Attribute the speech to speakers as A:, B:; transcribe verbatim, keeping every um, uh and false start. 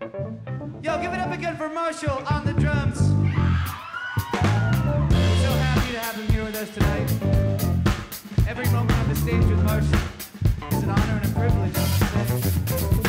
A: Yo, give it up again for Marshall on the drums. We're so happy to have him here with us tonight. Every moment on the stage with Marshall is an honor and a privilege, I must say.